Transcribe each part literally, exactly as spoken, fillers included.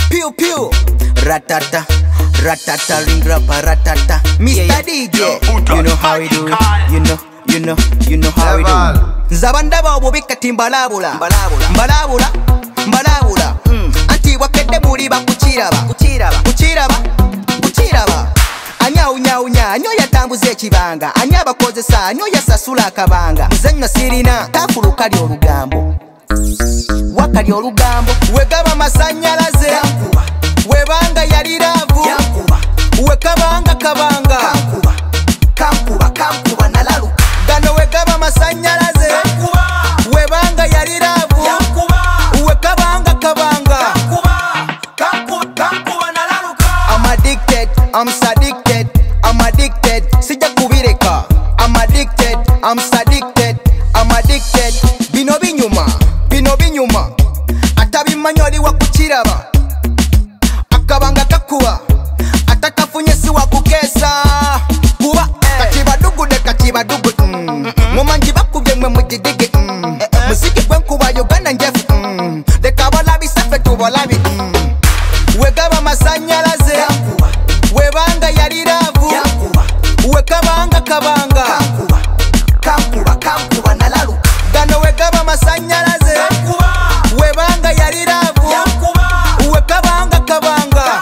Pew pew, ratata, ratata, ring rapa, ratata. Mister yeah, yeah. D J, you know how we do it. You know, you know, you know how we do it. Zabandaba obubika timbalabula, mbalabula, mbalabula, mbalabula. Anti wakede muliba kuchiraba, kuchiraba, kuchiraba, kuchiraba. Anya unya unya, anyo yatambuze ekibanga, anya bakozesa, anyo yasasula akabanga. Muzanyo sirina, kafuluka lyo lugambo. Wakali olugambo wegaba masanyalaze webanga yali ravu wekabanga kabanga kankuba kankuba kankuba nalalu gano wegaba masanyalaze webanga yali ravu wekabanga kabanga kankuba kankuba nalalu. I'm addicted, I'm addicted, I'm addicted, sija kubireka. I'm addicted, I'm addicted, I'm addicted. Bino binyuma bino binyuma atabimanyoli wakuchiraba akabanga kakuba atakafunye si wakukesa kuba kakibadugude kakibadugu mumanji bakubye mwe mujidige muziki gwenkuba Uganda njefu leka balabi safe tubalabi wegaba masanyalaze webanga yali ravu wekabanga kabanga kankuba kankuba nalalu gano wegaba masanyalaze webanga yali ravu wekabanga kabanga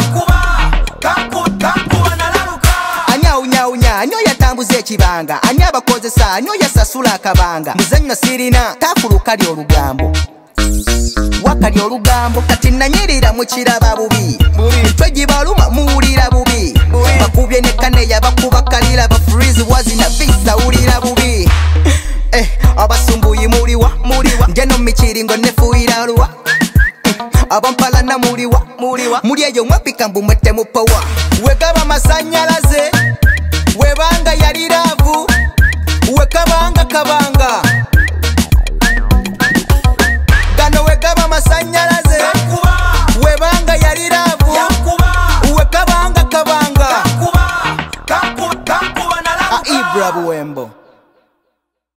anya unya unya anyo yatambuze ekibanga anya bakozesa anyo yasasula akabanga. Muzanyo sirina kafuluka lyo lugambo wakali olugambo kati nanyirira mukiraba bubi twegibaluma muwulira bubi bakubye nekane yabakuba kalira bafreeze wazina visa ulira bubi eh abasumbuyi muliwa muliwa ngeno michiringo nefuira luwa abampala na muliwa muliwa muli eyo mwapika mbu mwete mupowa wegaba masanyalaze webanga yali ravu wekabanga kabanga gano wegaba masanyalaze webanga yali ravu wekabanga kabanga Ibra Buembo.